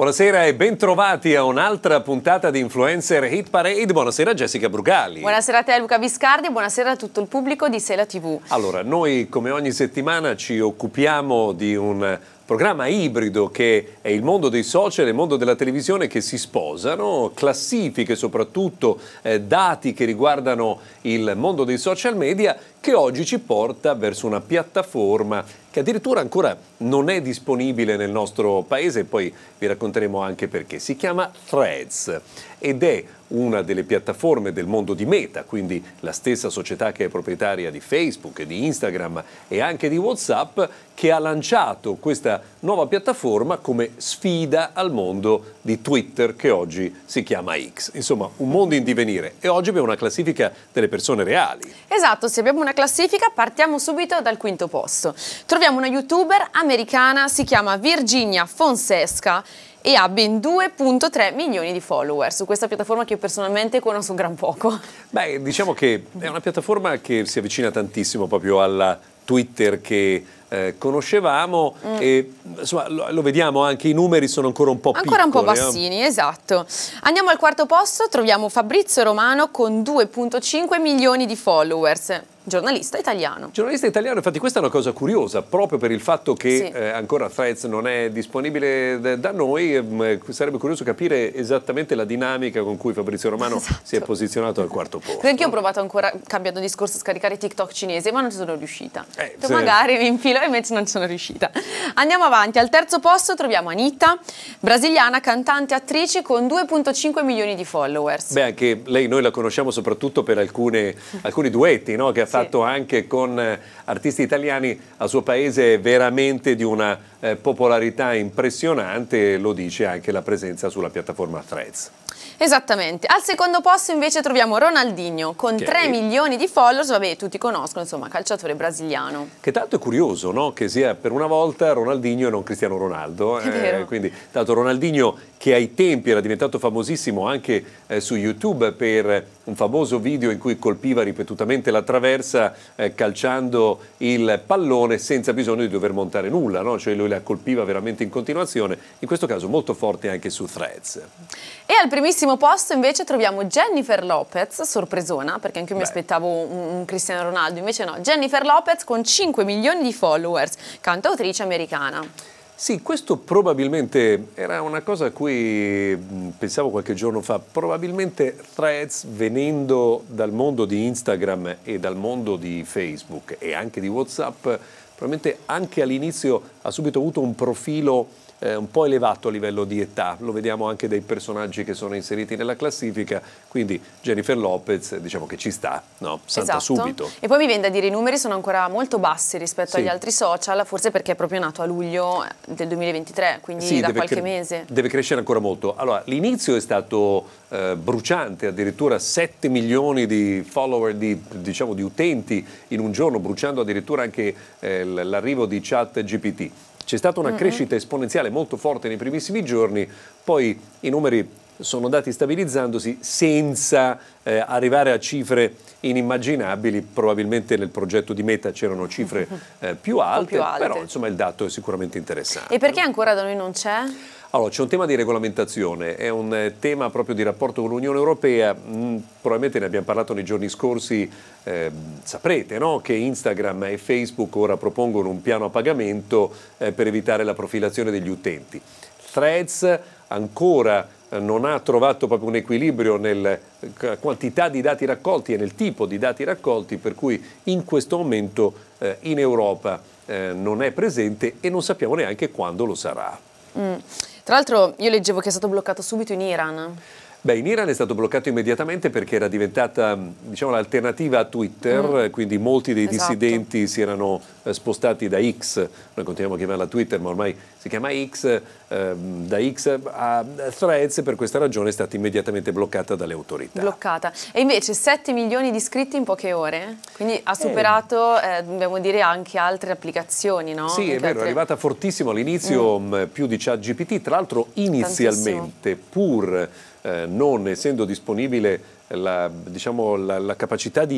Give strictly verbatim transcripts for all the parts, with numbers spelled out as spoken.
Buonasera e bentrovati a un'altra puntata di Influencer Hit Parade. Buonasera Jessica Brugali. Buonasera a te Luca Viscardi e buonasera a tutto il pubblico di Sela tivù. Allora, noi come ogni settimana ci occupiamo di un programma ibrido che è il mondo dei social e il mondo della televisione che si sposano, classifiche soprattutto, eh, dati che riguardano il mondo dei social media, che oggi ci porta verso una piattaforma che addirittura ancora non è disponibile nel nostro paese, e poi vi racconteremo anche perché. Si chiama Threads ed è una delle piattaforme del mondo di Meta, quindi la stessa società che è proprietaria di Facebook, di Instagram e anche di WhatsApp, che ha lanciato questa nuova piattaforma come sfida al mondo di Twitter, che oggi si chiama X. Insomma, un mondo in divenire. E oggi abbiamo una classifica delle persone reali. Esatto, se abbiamo una classifica partiamo subito dal quinto posto. Troviamo una youtuber americana, si chiama Virginia Fonseca e ha ben due virgola tre milioni di follower su questa piattaforma che io personalmente conosco gran poco. Beh, diciamo che è una piattaforma che si avvicina tantissimo proprio alla Twitter che eh, conoscevamo mm. e insomma lo, lo vediamo anche, i numeri sono ancora un po' ancora piccoli. un po' bassini, no? Esatto. Andiamo al quarto posto, troviamo Fabrizio Romano con due virgola cinque milioni di followers. Giornalista italiano. Giornalista italiano, infatti questa è una cosa curiosa, proprio per il fatto che sì. eh, ancora Threads non è disponibile da noi, eh, sarebbe curioso capire esattamente la dinamica con cui Fabrizio Romano esatto. si è posizionato al quarto posto. Perché io ho provato ancora, cambiando discorso, a scaricare TikTok cinese, ma non ci sono riuscita. Eh, se... Magari mi infilo e invece non ci sono riuscita. Andiamo avanti, al terzo posto troviamo Anitta, brasiliana, cantante, attrice con due virgola cinque milioni di followers. Beh, anche lei noi la conosciamo soprattutto per alcune, alcuni duetti, no? Che ha fatto sì. anche con eh, artisti italiani al suo paese, veramente di una eh, popolarità impressionante, lo dice anche la presenza sulla piattaforma Threads. Esattamente. Al secondo posto invece troviamo Ronaldinho con okay. tre milioni di followers, vabbè tutti conoscono, insomma, calciatore brasiliano. Che tanto è curioso, no? Che sia per una volta Ronaldinho e non Cristiano Ronaldo. È vero. Eh, quindi tanto Ronaldinho, che ai tempi era diventato famosissimo anche eh, su YouTube per un famoso video in cui colpiva ripetutamente la traversa eh, calciando il pallone senza bisogno di dover montare nulla, no? Cioè lui la colpiva veramente in continuazione, in questo caso molto forte anche su Threads. E al primissimo posto invece troviamo Jennifer Lopez, sorpresona, perché anche io mi aspettavo un, un Cristiano Ronaldo, invece no, Jennifer Lopez con cinque milioni di followers, cantautrice americana. Sì, questo probabilmente era una cosa a cui pensavo qualche giorno fa, probabilmente Threads, venendo dal mondo di Instagram e dal mondo di Facebook e anche di WhatsApp, probabilmente anche all'inizio ha subito avuto un profilo Eh, un po' elevato a livello di età, lo vediamo anche dai personaggi che sono inseriti nella classifica, quindi Jennifer Lopez diciamo che ci sta, no? Salta esatto. subito. E poi mi viene da dire i numeri sono ancora molto bassi rispetto sì. agli altri social, forse perché è proprio nato a luglio del duemilaventitré, quindi sì, da qualche mese. Deve crescere ancora molto. Allora, l'inizio è stato eh, bruciante, addirittura sette milioni di follower, di, diciamo di utenti in un giorno, bruciando addirittura anche eh, l'arrivo di ChatGPT. C'è stata una crescita esponenziale molto forte nei primissimi giorni, poi i numeri sono andati stabilizzandosi senza eh, arrivare a cifre inimmaginabili. Probabilmente nel progetto di Meta c'erano cifre eh, più, alte, più alte, però insomma il dato è sicuramente interessante. E perché ancora da noi non c'è? Allora, c'è un tema di regolamentazione, è un eh, tema proprio di rapporto con l'Unione Europea, mm, probabilmente ne abbiamo parlato nei giorni scorsi, eh, saprete, no? Che Instagram e Facebook ora propongono un piano a pagamento eh, per evitare la profilazione degli utenti. Threads ancora eh, non ha trovato proprio un equilibrio nella eh, quantità di dati raccolti e nel tipo di dati raccolti, per cui in questo momento eh, in Europa eh, non è presente e non sappiamo neanche quando lo sarà. Mm. Tra l'altro io leggevo che è stato bloccato subito in Iran. Beh, in Iran è stato bloccato immediatamente perché era diventata, diciamo, l'alternativa a Twitter, mm. quindi molti dei esatto. dissidenti si erano eh, spostati da X, noi continuiamo a chiamarla Twitter, ma ormai si chiama X, eh, da X a Threads, e per questa ragione è stata immediatamente bloccata dalle autorità. Bloccata. E invece sette milioni di iscritti in poche ore, quindi ha superato, eh. Eh, dobbiamo dire, anche altre applicazioni, no? Sì, anche è vero, altre... è arrivata fortissimo all'inizio, mm. più di ChatGPT, tra l'altro inizialmente, Tantissimo. pur... Eh, non essendo disponibile la, diciamo, la, la capacità di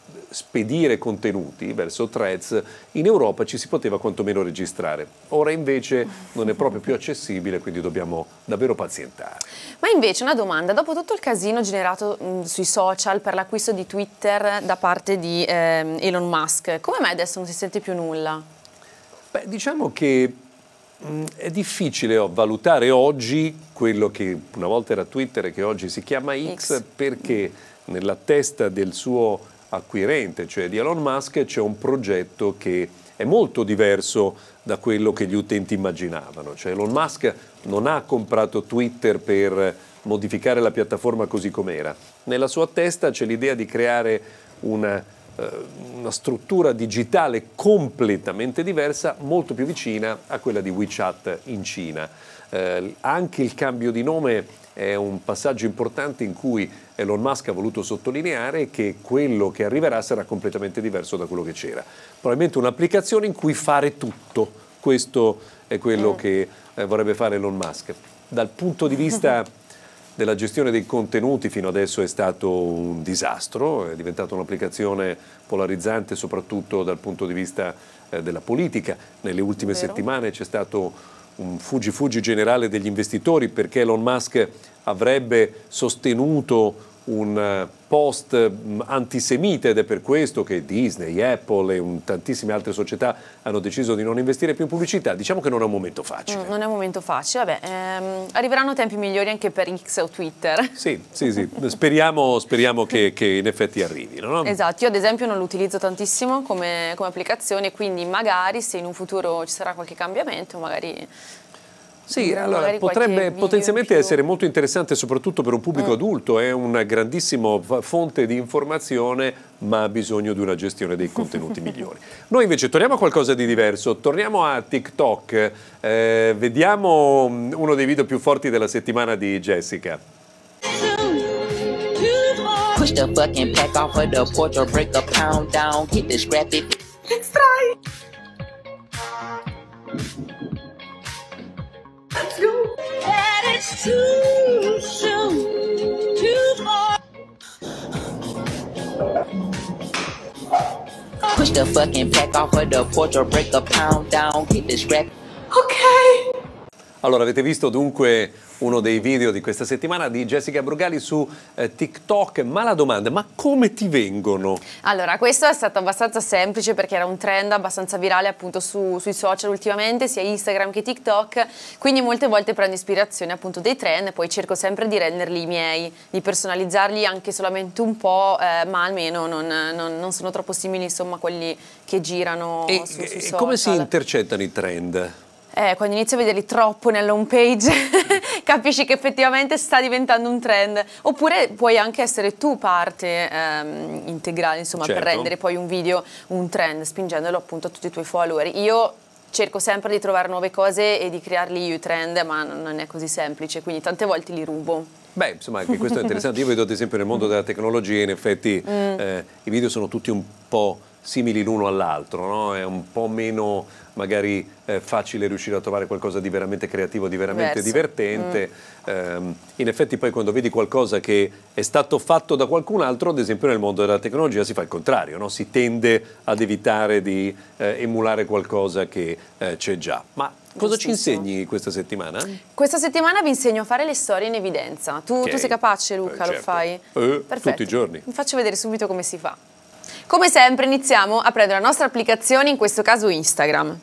spedire contenuti verso Threads, in Europa ci si poteva quantomeno registrare. Ora invece non è proprio più accessibile, quindi dobbiamo davvero pazientare. Ma invece una domanda, dopo tutto il casino generato mh, sui social per l'acquisto di Twitter da parte di eh, Elon Musk, come mai adesso non si sente più nulla? Beh, diciamo che mh, è difficile valutare oggi quello che una volta era Twitter e che oggi si chiama X, X. perché nella testa del suo acquirente, cioè di Elon Musk, c'è un progetto che è molto diverso da quello che gli utenti immaginavano. Cioè Elon Musk non ha comprato Twitter per modificare la piattaforma così com'era. Nella sua testa c'è l'idea di creare una, eh, una struttura digitale completamente diversa, molto più vicina a quella di WeChat in Cina. Eh, anche il cambio di nome è un passaggio importante in cui Elon Musk ha voluto sottolineare che quello che arriverà sarà completamente diverso da quello che c'era. Probabilmente un'applicazione in cui fare tutto, questo è quello mm. che eh, vorrebbe fare Elon Musk. Dal punto di vista della gestione dei contenuti fino adesso è stato un disastro, è diventata un'applicazione polarizzante soprattutto dal punto di vista eh, della politica. Nelle ultime Vero. settimane c'è stato un fuggi-fuggi generale degli investitori perché Elon Musk avrebbe sostenuto un post antisemita ed è per questo che Disney, Apple e un, tantissime altre società hanno deciso di non investire più in pubblicità. Diciamo che non è un momento facile. Mm, non è un momento facile, vabbè, ehm, arriveranno tempi migliori anche per X o Twitter. Sì, sì, sì. speriamo, speriamo che, che in effetti arrivino. No? Esatto, io ad esempio non lo utilizzo tantissimo come, come applicazione, quindi magari se in un futuro ci sarà qualche cambiamento, magari... Sì, allora potrebbe potenzialmente essere molto interessante soprattutto per un pubblico mm. adulto, è una grandissima fonte di informazione ma ha bisogno di una gestione dei contenuti migliori. Noi invece torniamo a qualcosa di diverso, torniamo a TikTok, eh, vediamo uno dei video più forti della settimana di Jessica. Push the fucking pack off of the porch or break a pound down, get the scrappy. Let's try. Let's go. And it's too soon, too far. Push the fucking pack off of the porch or break a pound down, get the scrappy. Ok. Allora, avete visto dunque uno dei video di questa settimana di Jessica Brugali su eh, TikTok, ma la domanda, ma come ti vengono? Allora, questo è stato abbastanza semplice perché era un trend abbastanza virale appunto su, sui social ultimamente, sia Instagram che TikTok, quindi molte volte prendo ispirazione appunto dei trend e poi cerco sempre di renderli i miei, di personalizzarli anche solamente un po', eh, ma almeno non, non, non sono troppo simili insomma a quelli che girano e, su, sui e social. Come si intercettano i trend? Eh, quando inizi a vederli troppo nella home page capisci che effettivamente sta diventando un trend, oppure puoi anche essere tu parte ehm, integrale insomma certo. per rendere poi un video un trend, spingendolo appunto a tutti i tuoi follower. Io cerco sempre di trovare nuove cose e di crearli io i trend, ma non è così semplice, quindi tante volte li rubo. Beh, insomma, anche questo è interessante. Io vedo ad esempio nel mondo della tecnologia, in effetti mm. eh, i video sono tutti un po' simili l'uno all'altro, no? È un po' meno magari eh, facile riuscire a trovare qualcosa di veramente creativo, di veramente Verso. divertente. Mm. Um, in effetti poi quando vedi qualcosa che è stato fatto da qualcun altro, ad esempio nel mondo della tecnologia si fa il contrario, no? Si tende ad evitare di eh, emulare qualcosa che eh, c'è già. Ma cosa ci insegni questa settimana? Questa settimana vi insegno a fare le storie in evidenza. Tu, okay. tu sei capace, Luca? Eh, certo. Lo fai? Eh, tutti i giorni. Vi faccio vedere subito come si fa. Come sempre iniziamo a prendere la nostra applicazione, in questo caso Instagram.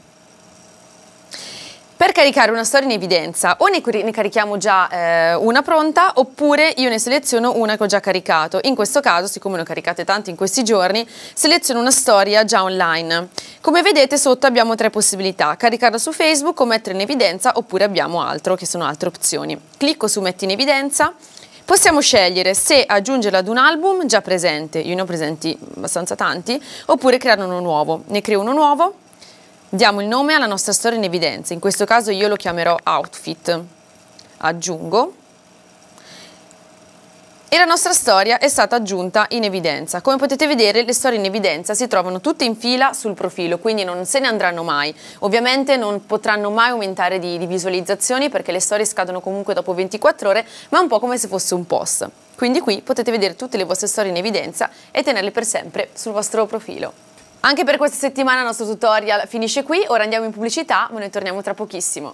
Per caricare una storia in evidenza o ne, ne carichiamo già eh, una pronta oppure io ne seleziono una che ho già caricato. In questo caso, siccome ne ho caricate tante in questi giorni, seleziono una storia già online. Come vedete sotto abbiamo tre possibilità: caricarla su Facebook o mettere in evidenza, oppure abbiamo altro che sono altre opzioni. Clicco su metti in evidenza. Possiamo scegliere se aggiungerla ad un album già presente, io ne ho presenti abbastanza tanti, oppure creare uno nuovo. Ne creo uno nuovo, diamo il nome alla nostra storia in evidenza, in questo caso io lo chiamerò Outfit, aggiungo E la nostra storia è stata aggiunta in evidenza. Come potete vedere, le storie in evidenza si trovano tutte in fila sul profilo, quindi non se ne andranno mai. Ovviamente non potranno mai aumentare di, di visualizzazioni perché le storie scadono comunque dopo ventiquattro ore, ma è un po' come se fosse un post. Quindi qui potete vedere tutte le vostre storie in evidenza e tenerle per sempre sul vostro profilo. Anche per questa settimana il nostro tutorial finisce qui, ora andiamo in pubblicità, ma noi torniamo tra pochissimo.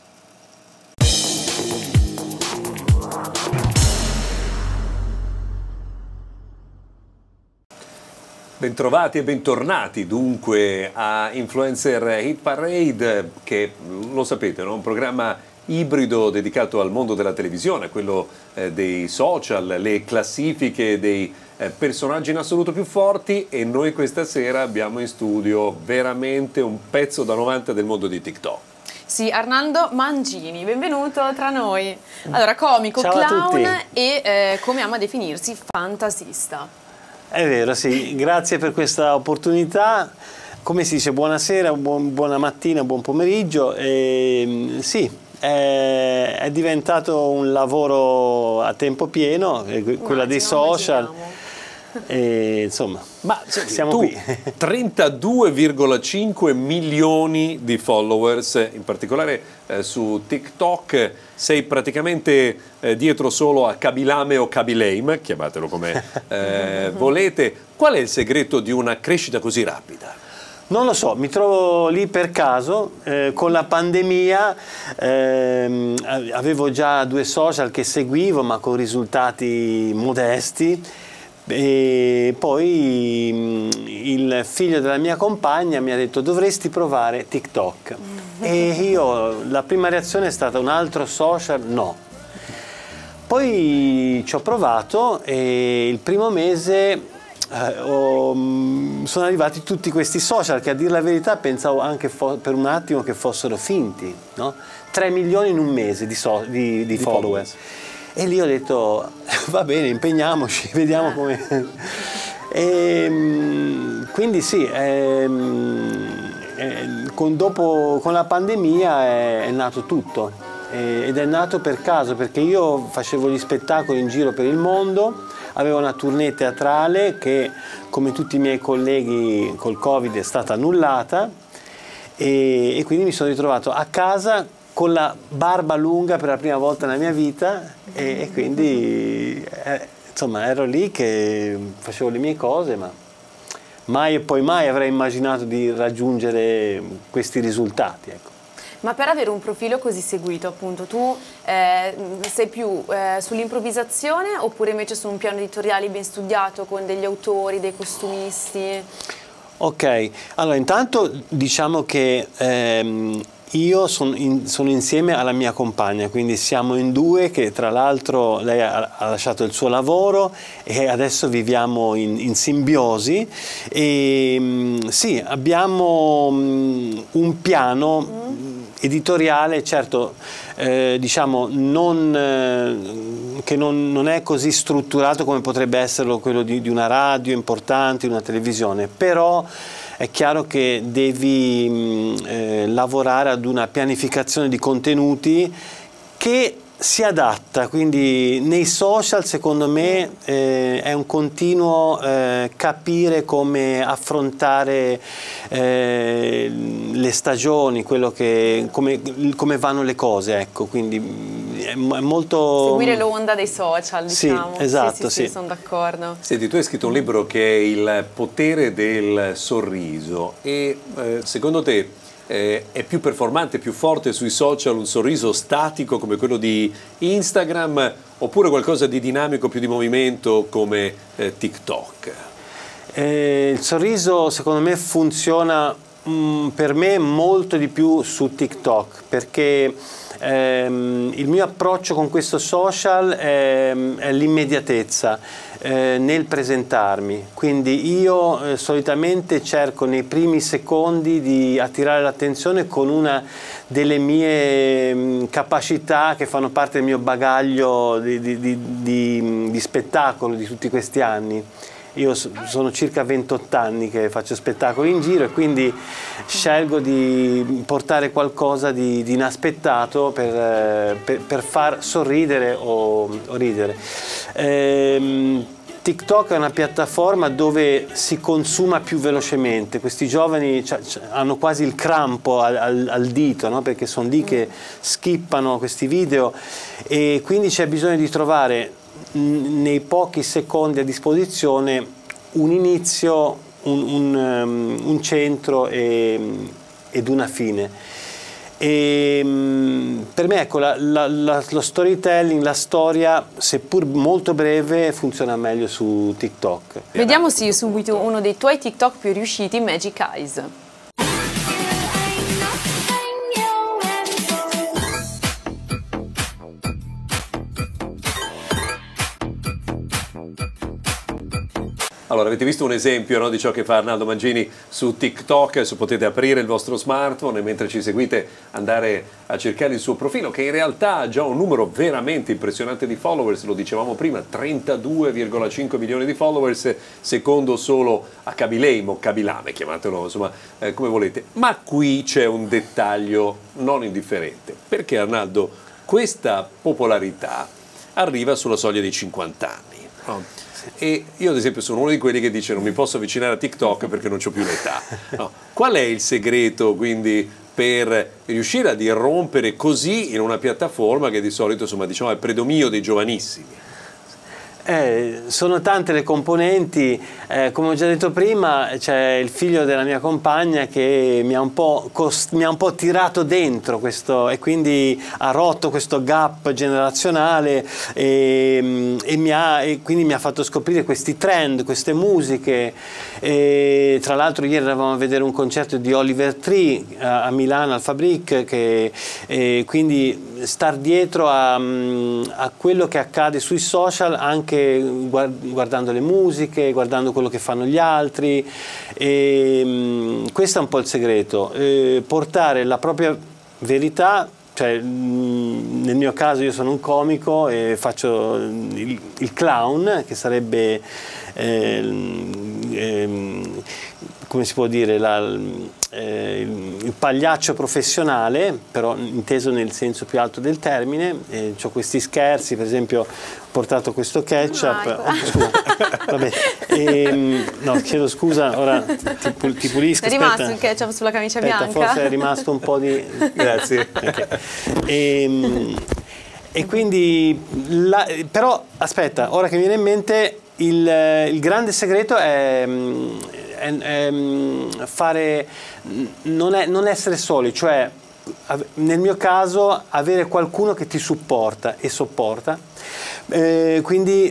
Bentrovati e bentornati dunque a Influencer Hit Parade, che lo sapete, no? Un programma ibrido dedicato al mondo della televisione, quello eh, dei social, le classifiche dei eh, personaggi in assoluto più forti, e noi questa sera abbiamo in studio veramente un pezzo da novanta del mondo di TikTok. Sì, Arnaldo Mangini, benvenuto tra noi. Allora, comico, Ciao a clown tutti. e eh, come ama definirsi, fantasista. È vero, sì, grazie per questa opportunità. Come si dice, buonasera, buon, buona mattina, buon pomeriggio. E, sì, è, è diventato un lavoro a tempo pieno, quella dei social. E, insomma, Ma siamo tu, qui. trentadue virgola cinque milioni di followers, in particolare eh, su TikTok, sei praticamente eh, dietro solo a Kabilame o Kabileim, chiamatelo come eh, volete. Qual è il segreto di una crescita così rapida? Non lo so, mi trovo lì per caso, eh, con la pandemia ehm, avevo già due social che seguivo ma con risultati modesti. E poi il figlio della mia compagna mi ha detto: dovresti provare TikTok. E io, la prima reazione è stata: un altro social? No. Poi ci ho provato e il primo mese eh, ho, sono arrivati tutti questi social che, a dire la verità, pensavo anche per un attimo che fossero finti, no? tre milioni in un mese di, so di, di follower. E lì ho detto: va bene, impegniamoci, vediamo come. E, quindi sì, ehm, eh, con, dopo, con la pandemia è, è nato tutto, eh, ed è nato per caso, perché io facevo gli spettacoli in giro per il mondo, avevo una tournée teatrale che, come tutti i miei colleghi, col Covid è stata annullata, e, e quindi mi sono ritrovato a casa con la barba lunga per la prima volta nella mia vita, e, e quindi eh, insomma ero lì che facevo le mie cose, ma mai e poi mai avrei immaginato di raggiungere questi risultati, ecco. Ma per avere un profilo così seguito, appunto, tu eh, sei più eh, sull'improvvisazione oppure invece su un piano editoriale ben studiato con degli autori, dei costumisti? Ok, allora intanto diciamo che ehm, io sono, in, sono insieme alla mia compagna, quindi siamo in due, che tra l'altro lei ha, ha lasciato il suo lavoro e adesso viviamo in, in simbiosi. E mh, sì, abbiamo mh, un piano mm. editoriale, certo, eh, diciamo non, eh, che non, non è così strutturato come potrebbe esserlo quello di, di una radio importante, di una televisione, però è chiaro che devi mh, eh, lavorare ad una pianificazione di contenuti che si adatta, quindi nei social secondo me eh, è un continuo eh, capire come affrontare eh, le stagioni, quello che, come, come vanno le cose, ecco, quindi è, è molto... Seguire l'onda dei social, diciamo. Sì, esatto, sì, sì, sì. sì, sono d'accordo. Senti, tu hai scritto un libro che è Il potere del sorriso, e eh, secondo te Eh, è più performante, più forte sui social un sorriso statico come quello di Instagram, oppure qualcosa di dinamico, più di movimento come eh, TikTok? Eh, il sorriso secondo me funziona mh, per me molto di più su TikTok, perché ehm, il mio approccio con questo social è, è l'immediatezza eh, nel presentarmi, quindi io eh, solitamente cerco nei primi secondi di attirare l'attenzione con una delle mie mh, capacità che fanno parte del mio bagaglio di, di, di, di, di spettacolo di tutti questi anni. io sono circa ventotto anni che faccio spettacoli in giro e quindi scelgo di portare qualcosa di, di inaspettato per, per, per far sorridere o, o ridere. Ehm, TikTok è una piattaforma dove si consuma più velocemente, questi giovani hanno quasi il crampo al, al, al dito, no? Perché sono lì che skippano questi video e quindi c'è bisogno di trovare nei pochi secondi a disposizione un inizio, un, un, um, un centro e, ed una fine. E, um, per me ecco, la, la, la, lo storytelling, la storia, seppur molto breve, funziona meglio su TikTok. Vediamo sì, subito uno dei tuoi TikTok più riusciti, Magic Eyes. Allora, avete visto un esempio, no, di ciò che fa Arnaldo Mangini su TikTok. Adesso potete aprire il vostro smartphone e mentre ci seguite andare a cercare il suo profilo, che in realtà ha già un numero veramente impressionante di followers, lo dicevamo prima, trentadue virgola cinque milioni di followers, secondo solo a Kabilame o Kabilame, chiamatelo insomma eh, come volete. Ma qui c'è un dettaglio non indifferente, perché Arnaldo, questa popolarità arriva sulla soglia dei cinquanta anni. No? E io ad esempio sono uno di quelli che dice non mi posso avvicinare a TikTok perché non ho più l'età. No. Qual è il segreto quindi per riuscire ad irrompere così in una piattaforma che di solito insomma diciamo è il predominio dei giovanissimi? Eh, sono tante le componenti, eh, come ho già detto prima c'è il figlio della mia compagna che mi ha un po', mi ha un po' tirato dentro questo e quindi ha rotto questo gap generazionale e, e, mi ha, e quindi mi ha fatto scoprire questi trend, queste musiche e, tra l'altro ieri eravamo a vedere un concerto di Oliver Tree a, a Milano al Fabric che, e quindi star dietro a, a quello che accade sui social anche guardando le musiche, guardando quello che fanno gli altri e mh, questo è un po' il segreto, eh, portare la propria verità, cioè mh, nel mio caso io sono un comico e faccio il, il clown che sarebbe eh, eh, come si può dire la, eh, il pagliaccio professionale, però inteso nel senso più alto del termine. Eh, ho questi scherzi, per esempio ho portato questo ketchup, oh, scusa, vabbè, e, no, chiedo scusa, ora ti, ti pulisco. È rimasto il ketchup sulla camicia aspetta, bianca? Forse è rimasto un po' di... Grazie. Okay. E, e quindi, la, però aspetta, ora che mi viene in mente, il, il grande segreto è... è, è fare, non, è, non essere soli, cioè nel mio caso avere qualcuno che ti supporta e sopporta, eh, quindi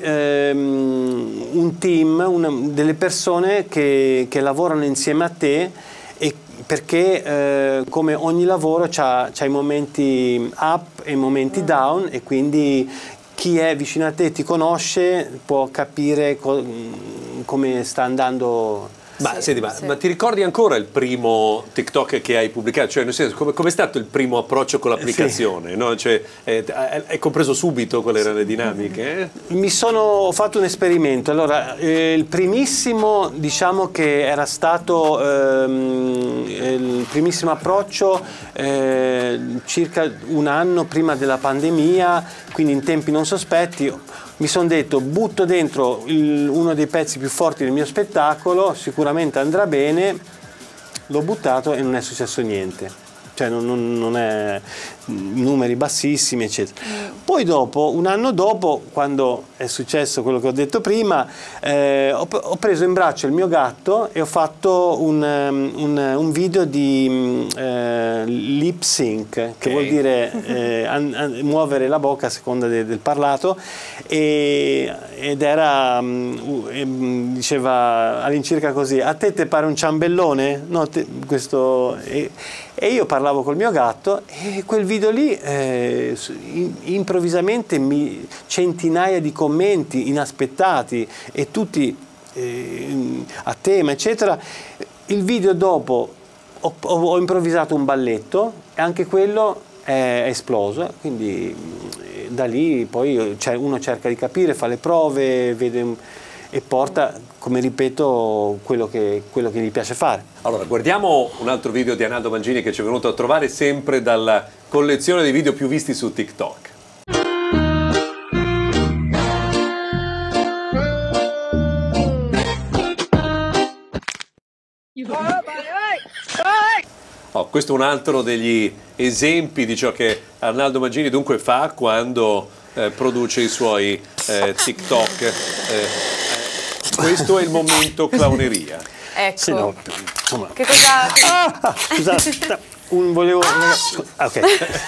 ehm, un team, una, delle persone che, che lavorano insieme a te e perché eh, come ogni lavoro c'ha, c'ha i momenti up e i momenti down e quindi chi è vicino a te ti conosce, può capire co come sta andando. Ma, sì, senti, ma, sì. ma ti ricordi ancora il primo TikTok che hai pubblicato? Cioè, nel senso, come, come è stato il primo approccio con l'applicazione? Sì. No? Cioè, eh, hai compreso subito quali erano le dinamiche? Eh? Mi sono ho fatto un esperimento. Allora, eh, il primissimo, diciamo che era stato ehm, il primissimo approccio eh, circa un anno prima della pandemia, quindi in tempi non sospetti. Mi sono detto, butto dentro il, uno dei pezzi più forti del mio spettacolo, sicuramente andrà bene, l'ho buttato e non è successo niente. Cioè non, non, non è numeri bassissimi, eccetera. Poi dopo, un anno dopo, quando è successo quello che ho detto prima, eh, ho, ho preso in braccio il mio gatto e ho fatto un, un, un video di eh, lip sync, che okay. vuol dire eh, an, an, muovere la bocca a seconda de, del parlato, e, ed era, um, diceva all'incirca così: a te te pare un ciambellone? No, te, questo... E, e io parlavo col mio gatto e quel video lì eh, improvvisamente mi, centinaia di commenti inaspettati e tutti eh, a tema eccetera. Il video dopo ho, ho improvvisato un balletto e anche quello è esploso, quindi da lì poi cioè, uno cerca di capire, fa le prove, vede e porta, come ripeto, quello che, quello che gli piace fare. Allora, guardiamo un altro video di Arnaldo Mangini che ci è venuto a trovare sempre dalla collezione dei video più visti su TikTok. Oh, questo è un altro degli esempi di ciò che Arnaldo Mangini dunque fa quando eh, produce i suoi eh, TikTok. Eh, questo è il momento clowneria. Ecco. Sì, no, insomma. Che cosa... Ah, scusate, un volevo... Ah, ok.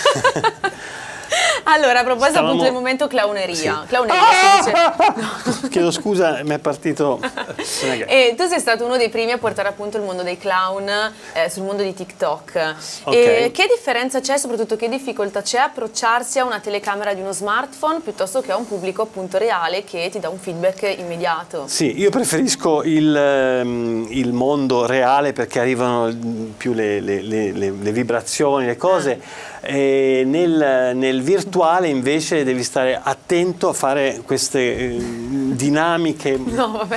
Allora, a proposito Stavamo... appunto del momento clowneria. Sì. Clowneria Ah! si dice... No. Chiedo scusa, mi è partito... E tu sei stato uno dei primi a portare appunto il mondo dei clown eh, sul mondo di TikTok. Okay. E che differenza c'è, soprattutto che difficoltà c'è a approcciarsi a una telecamera di uno smartphone piuttosto che a un pubblico appunto reale che ti dà un feedback immediato? Sì, io preferisco il, il mondo reale perché arrivano più le, le, le, le, le vibrazioni, le cose. Ah. E nel, nel virtuale invece devi stare attento a fare queste eh, dinamiche. No, vabbè.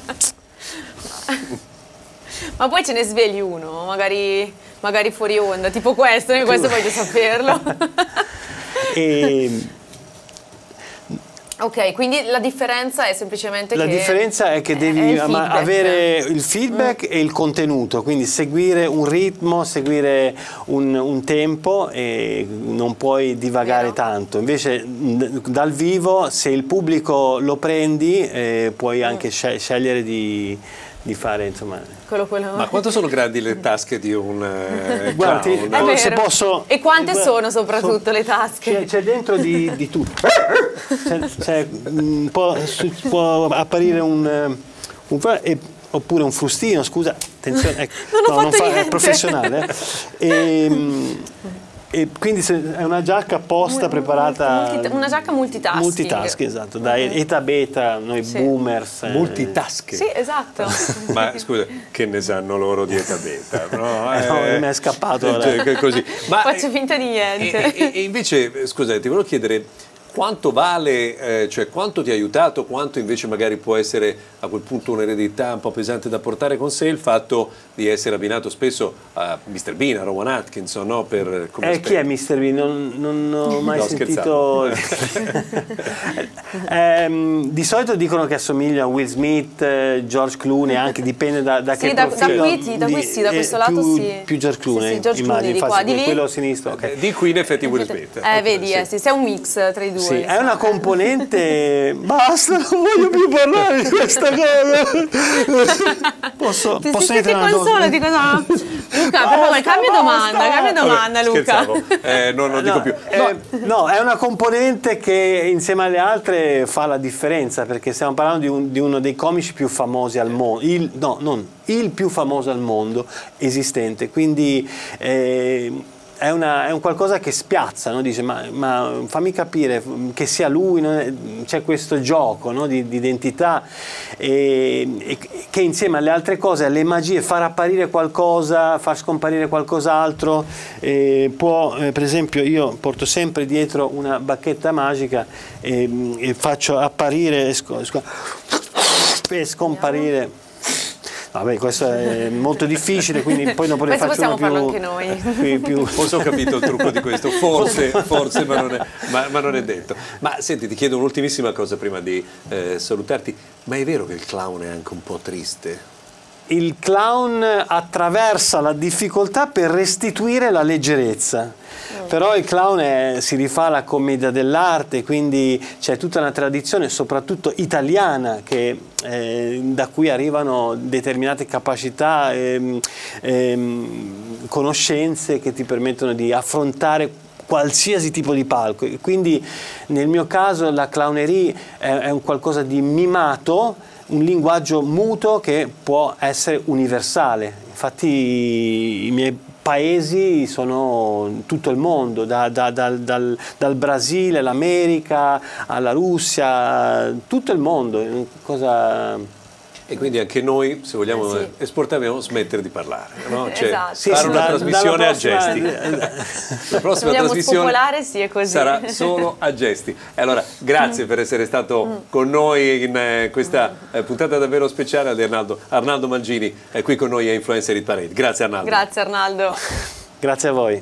Ma poi ce ne svegli uno, magari, magari fuori onda, tipo questo, io questo voglio saperlo. E... Ok, quindi la differenza è semplicemente la che... La differenza è che devi il avere il feedback mm. e il contenuto, quindi seguire un ritmo, seguire un, un tempo e non puoi divagare Vero. tanto. Invece dal vivo, se il pubblico lo prendi, eh, puoi anche mm. scegliere di, di fare, insomma... Quello, quello. Ma quanto sono grandi le tasche di un eh, Guardi, clown? se posso... E quante sono soprattutto so, le tasche? C'è dentro di, di tutto. C'è, può, può apparire un, un e, oppure un frustino, scusa, attenzione, ecco, non ho no, fatto non fa, niente. È professionale. E, e quindi è una giacca apposta Multi, preparata. Multi, una giacca multitasking. Multitasking, esatto, da eta beta, noi sì. boomers. Multitasking. Sì, esatto. Ma scusa, che ne sanno loro di eta beta? No, eh, no eh, mi è scappato. Cioè, così. Ma, Faccio finta di niente. E, e, e invece, scusate, ti volevo chiedere quanto vale, eh, cioè quanto ti ha aiutato, quanto invece magari può essere a quel punto un'eredità un po' pesante da portare con sé il fatto di essere abbinato spesso a mister Bean, a Rowan Atkinson, no? Per, come eh, chi è mister Bean? Non, non ho mai no, sentito... eh, di solito dicono che assomiglia a Will Smith, eh, George Clooney, anche dipende da, da sì, che da, profilo. Da qui, sì, da, qui sì, da questo eh, lato più, sì. Più George Clooney, sì, sì, George immagino, Clooney, infatti, di, qua, di quello sinistro. Okay. Di qui in effetti Will Smith. Eh, okay, vedi, sì. eh, sì, sei un mix tra i due. Sì, è una componente... Basta, non voglio più parlare di questa cosa. Posso, ti posso senti consolo di cosa? Luca, per favore, cambia domanda, cambia domanda, Vabbè, Luca. Eh, no, non dico no, più. No. Eh, no, è una componente che insieme alle altre fa la differenza, perché stiamo parlando di, un, di uno dei comici più famosi al mondo, il, no, non il più famoso al mondo esistente, quindi eh, è, una, è un qualcosa che spiazza, no? Dice ma, ma fammi capire che sia lui, no? C'è questo gioco, no? di, di identità e, e che insieme alle altre cose, alle magie, far apparire qualcosa, far scomparire qualcos'altro, eh, può, eh, per esempio io porto sempre dietro una bacchetta magica e, e faccio apparire e, sc e scomparire. Vabbè, questo è molto difficile, quindi poi non ne questo faccio possiamo più, farlo anche noi. Più, più. Forse ho capito il trucco di questo, forse, forse ma, non è, ma, ma non è detto. Ma senti, ti chiedo un'ultimissima cosa prima di eh, salutarti, ma è vero che il clown è anche un po' triste? Il clown attraversa la difficoltà per restituire la leggerezza. Però il clown è, si rifà alla commedia dell'arte, quindi c'è tutta una tradizione, soprattutto italiana, che, eh, da cui arrivano determinate capacità, ehm, ehm, conoscenze che ti permettono di affrontare qualsiasi tipo di palco. Quindi nel mio caso la clownerie è, è un qualcosa di mimato, un linguaggio muto che può essere universale. Infatti i miei paesi sono tutto il mondo, da, da, dal, dal, dal Brasile, l'America, alla Russia, tutto il mondo. Cosa... E quindi anche noi, se vogliamo eh sì. esportare, dobbiamo smettere di parlare, no? Cioè, esatto. Sì, fare sì, una da, trasmissione a prossima, gesti. La prossima vogliamo trasmissione spopolare, sì, è così. sarà solo a gesti. E allora, grazie mm. per essere stato mm. con noi in eh, questa eh, puntata davvero speciale di Arnaldo, Arnaldo Mangini, eh, qui con noi a Influencer Hit Parade. Grazie Arnaldo. Grazie Arnaldo. Grazie a voi.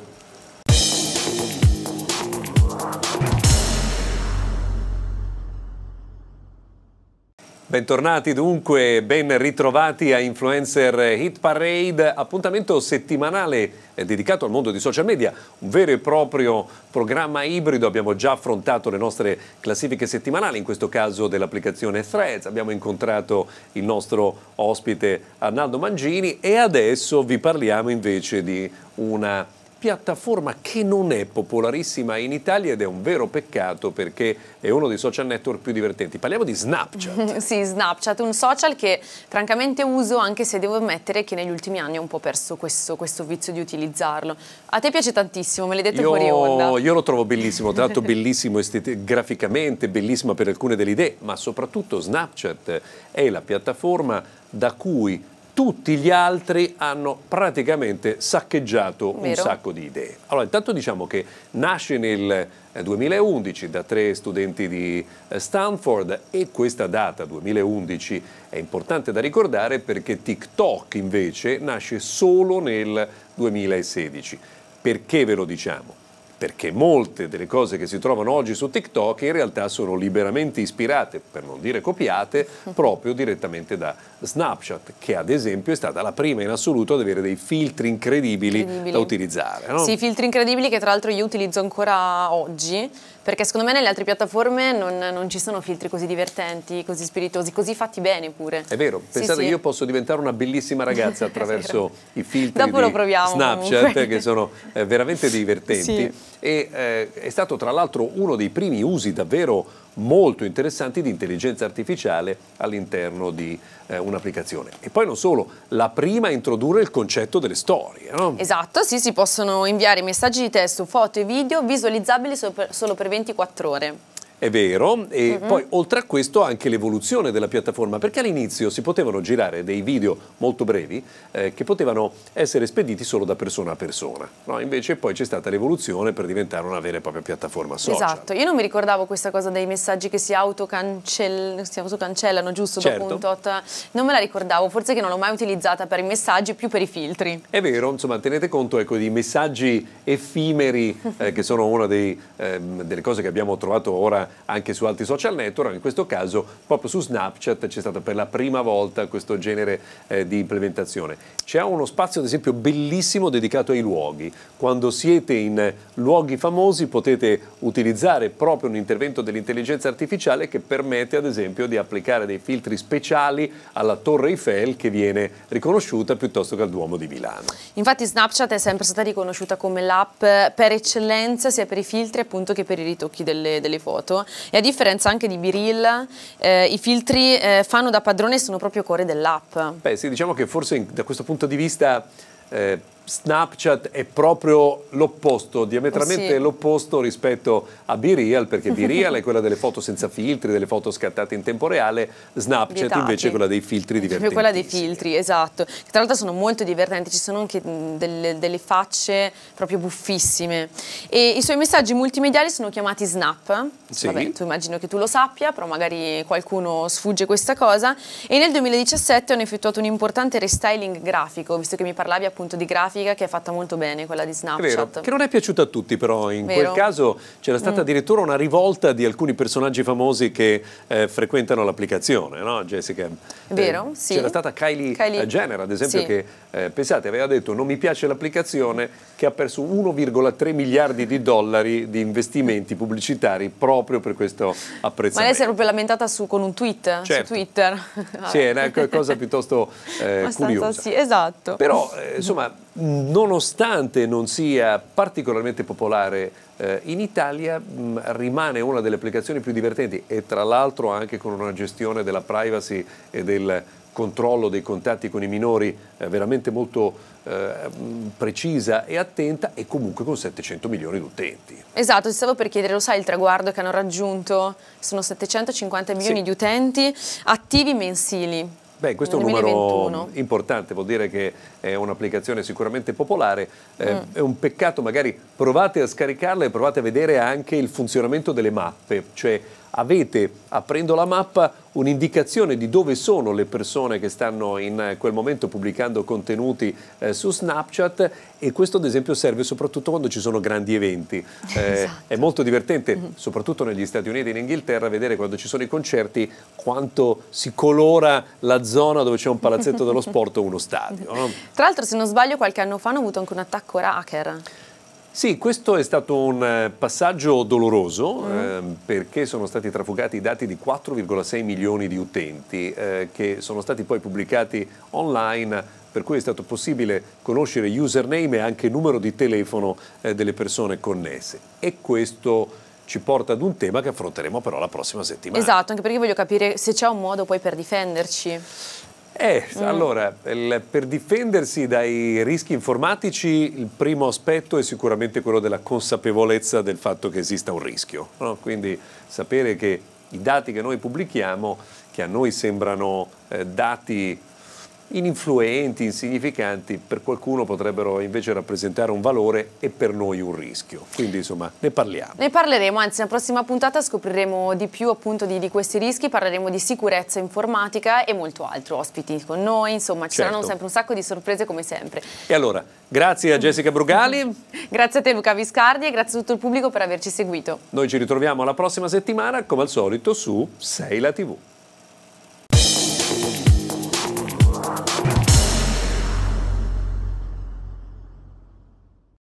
Bentornati dunque, ben ritrovati a Influencer Hit Parade, appuntamento settimanale eh, dedicato al mondo di social media, un vero e proprio programma ibrido. Abbiamo già affrontato le nostre classifiche settimanali, in questo caso dell'applicazione Threads, abbiamo incontrato il nostro ospite Arnaldo Mangini e adesso vi parliamo invece di una piattaforma che non è popolarissima in Italia ed è un vero peccato perché è uno dei social network più divertenti. Parliamo di Snapchat. Sì, Snapchat, un social che francamente uso, anche se devo ammettere che negli ultimi anni ho un po' perso questo, questo vizio di utilizzarlo. A te piace tantissimo, me l'hai detto io, fuori onda. Io lo trovo bellissimo, tra l'altro bellissimo graficamente, bellissimo per alcune delle idee, ma soprattutto Snapchat è la piattaforma da cui tutti gli altri hanno praticamente saccheggiato Vero. un sacco di idee. Allora, intanto diciamo che nasce nel duemilaundici da tre studenti di Stanford e questa data duemilaundici è importante da ricordare perché TikTok invece nasce solo nel duemilasedici. Perché ve lo diciamo? Perché molte delle cose che si trovano oggi su TikTok in realtà sono liberamente ispirate, per non dire copiate, proprio direttamente da Snapchat, che ad esempio è stata la prima in assoluto ad avere dei filtri incredibili, incredibili. da utilizzare. No? Sì, filtri incredibili che tra l'altro io utilizzo ancora oggi, perché secondo me nelle altre piattaforme non, non ci sono filtri così divertenti, così spiritosi, così fatti bene pure. È vero, pensate sì, che sì. io posso diventare una bellissima ragazza attraverso i filtri Dopo di lo proviamo, Snapchat, comunque. che sono eh, veramente divertenti. Sì. E eh, è stato tra l'altro uno dei primi usi davvero molto interessanti di intelligenza artificiale all'interno di eh, un'applicazione. E poi non solo, la prima a introdurre il concetto delle storie. No? Esatto, sì, si possono inviare messaggi di testo, foto e video visualizzabili solo per, solo per ventiquattro ore. È vero, e uh-huh. poi oltre a questo anche l'evoluzione della piattaforma, perché all'inizio si potevano girare dei video molto brevi eh, che potevano essere spediti solo da persona a persona, no? Invece poi c'è stata l'evoluzione per diventare una vera e propria piattaforma social. Esatto, io non mi ricordavo questa cosa dei messaggi che si autocancellano, si autocancellano giusto certo. dopo un tot, non me la ricordavo, forse che non l'ho mai utilizzata per i messaggi, più per i filtri. È vero, insomma tenete conto ecco, di messaggi effimeri eh, che sono una dei, eh, delle cose che abbiamo trovato ora anche su altri social network, in questo caso proprio su Snapchat c'è stata per la prima volta questo genere eh, di implementazione. C'è uno spazio ad esempio bellissimo dedicato ai luoghi. Quando siete in luoghi famosi potete utilizzare proprio un intervento dell'intelligenza artificiale che permette ad esempio di applicare dei filtri speciali alla Torre Eiffel che viene riconosciuta piuttosto che al Duomo di Milano. Infatti Snapchat è sempre stata riconosciuta come l'app per eccellenza sia per i filtri appunto che per i ritocchi delle, delle foto. E a differenza anche di BeReal, eh, i filtri eh, fanno da padrone e sono proprio core dell'app. Beh sì, diciamo che forse in, da questo punto di vista eh, Snapchat è proprio l'opposto, diametralmente sì. l'opposto rispetto a BeReal, perché BeReal è quella delle foto senza filtri, delle foto scattate in tempo reale, Snapchat Vietati. invece è quella dei filtri divertenti. Quella dei filtri, esatto. Che tra l'altro sono molto divertenti, ci sono anche delle, delle facce proprio buffissime. E i suoi messaggi multimediali sono chiamati Snap. Sì. Vabbè, tu immagino che tu lo sappia, però magari qualcuno sfugge questa cosa. E nel duemiladiciassette hanno effettuato un importante restyling grafico, visto che mi parlavi appunto di grafica che è fatta molto bene, quella di Snapchat. È vero, che non è piaciuta a tutti però, in Vero. quel caso c'era stata mm. addirittura una rivolta di alcuni personaggi famosi che eh, frequentano l'applicazione, no Jessica? È vero, eh, sì. C'era stata Kylie, Kylie Jenner ad esempio sì. che, eh, pensate, aveva detto non mi piace l'applicazione, che ha perso uno virgola tre miliardi di dollari di investimenti pubblicitari proprio per questo apprezzamento. Ma lei si è proprio lamentata su, con un tweet, certo. su Twitter. Sì, è una cosa piuttosto eh, curiosa. Sì, esatto. Però, eh, insomma, nonostante non sia particolarmente popolare eh, in Italia, mh, rimane una delle applicazioni più divertenti e tra l'altro anche con una gestione della privacy e del controllo dei contatti con i minori eh, veramente molto eh, precisa e attenta e comunque con settecento milioni di utenti. Esatto, ti stavo per chiedere, lo sai il traguardo che hanno raggiunto? Sono settecentocinquanta milioni sì. di utenti attivi mensili. Beh, questo è un numero importante, vuol dire che è un'applicazione sicuramente popolare. Eh, mm. È un peccato, magari provate a scaricarla e provate a vedere anche il funzionamento delle mappe, cioè avete, aprendo la mappa, un'indicazione di dove sono le persone che stanno in quel momento pubblicando contenuti eh, su Snapchat, e questo ad esempio serve soprattutto quando ci sono grandi eventi. Eh, esatto. È molto divertente, mm-hmm. soprattutto negli Stati Uniti e in Inghilterra, vedere quando ci sono i concerti quanto si colora la zona dove c'è un palazzetto dello sport o uno stadio. No? Tra l'altro, se non sbaglio, qualche anno fa hanno avuto anche un attacco hacker. Sì, questo è stato un passaggio doloroso mm. eh, perché sono stati trafugati i dati di quattro virgola sei milioni di utenti eh, che sono stati poi pubblicati online, per cui è stato possibile conoscere username e anche numero di telefono eh, delle persone connesse, e questo ci porta ad un tema che affronteremo però la prossima settimana. Esatto, anche perché voglio capire se c'è un modo poi per difenderci. Eh, mm. allora, il, per difendersi dai rischi informatici il primo aspetto è sicuramente quello della consapevolezza del fatto che esista un rischio, no? Quindi sapere che i dati che noi pubblichiamo, che a noi sembrano eh, dati ininfluenti, insignificanti, per qualcuno potrebbero invece rappresentare un valore e per noi un rischio. Quindi insomma ne parliamo. Ne parleremo, anzi nella prossima puntata scopriremo di più appunto di, di questi rischi, parleremo di sicurezza informatica e molto altro, ospiti con noi, insomma ci certo. saranno sempre un sacco di sorprese come sempre. E allora, grazie a Jessica Brugali. Grazie a te Luca Viscardi e grazie a tutto il pubblico per averci seguito. Noi ci ritroviamo la prossima settimana come al solito su sei la tivù.